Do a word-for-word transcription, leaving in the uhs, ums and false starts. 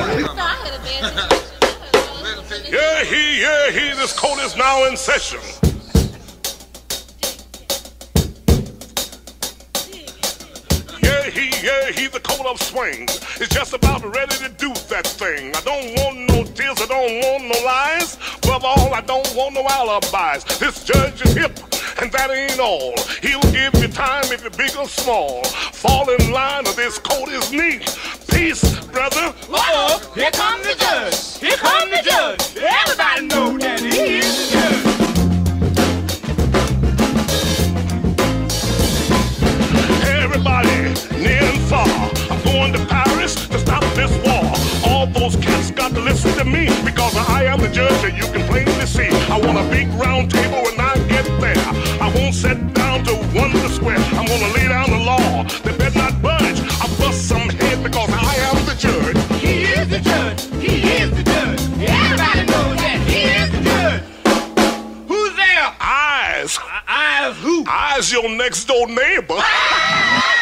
Yeah, he, yeah, he, this court is now in session. Yeah, he, yeah, he, the coat of swings is just about ready to do that thing. I don't want no tears, I don't want no lies. Above all, I don't want no alibis. This judge is hip, and that ain't all. He'll give you time if you're big or small. Fall in line or this coat is neat. Peace, brother. Uh-oh, here comes the judge. Here comes the judge. Everybody know that he is the judge. Everybody, near and far, I'm going to Paris to stop this war. All those cats got to listen to me, because I am the judge that you can plainly see. I want a big round table when I get there. I won't sit down to wonder square. I'm gonna lay down the law. They better not budge. I bust some head because I am the judge. He is the judge. He is the judge. Everybody knows that he is the judge. Who's there? Eyes. Eyes who? Eyes your next door neighbor.